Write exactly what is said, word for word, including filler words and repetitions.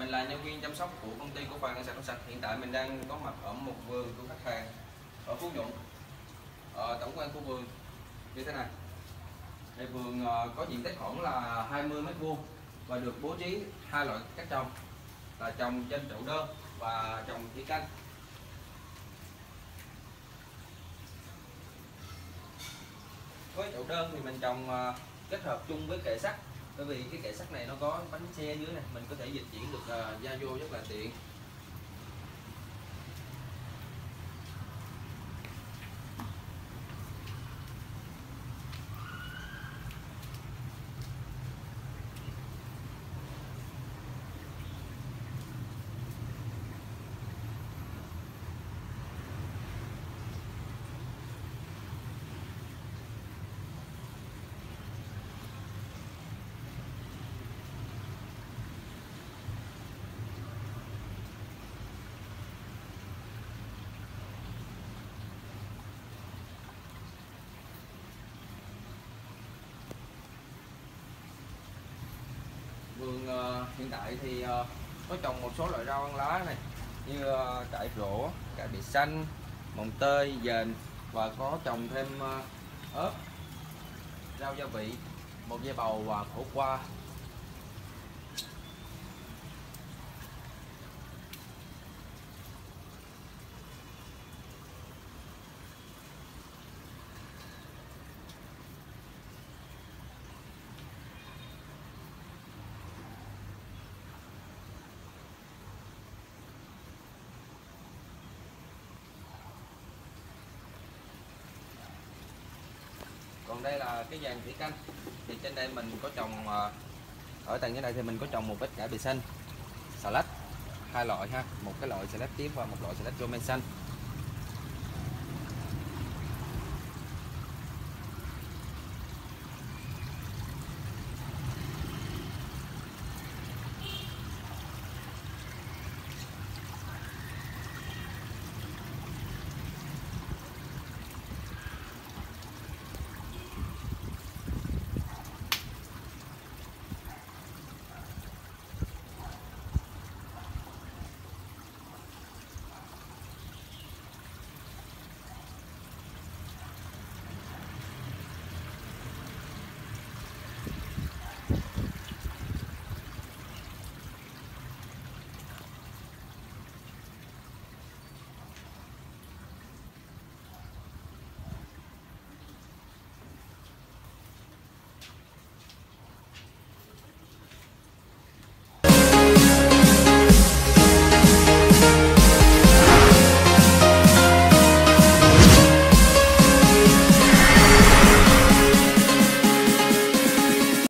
Mình là nhân viên chăm sóc của công ty cổ phần An Sạch Rau Sạch. Hiện tại mình đang có mặt ở một vườn của khách hàng ở Phú Nhuận. Ờ, tổng quan của vườn như thế này. Đây, vườn có diện tích khoảng là hai mươi mét vuông và được bố trí hai loại cách trồng là trồng trên chậu đơn và trồng thủy canh. Với chậu đơn thì mình trồng kết hợp chung với kệ sắt, bởi vì cái kệ sắt này nó có bánh xe dưới này, mình có thể dịch chuyển được uh, ra vô rất là tiện. Vườn uh, hiện tại thì uh, có trồng một số loại rau ăn lá này như uh, cải rổ, cải bì xanh, mồng tơi, dền và có trồng thêm uh, ớt, rau gia vị, một dây bầu và khổ qua. Còn đây là cái dàn thủy canh, thì trên đây mình có trồng ở tầng dưới này thì mình có trồng một ít cải bì xanh, xà lách hai loại ha, một cái loại xà lách tím và một loại xà lách romaine xanh.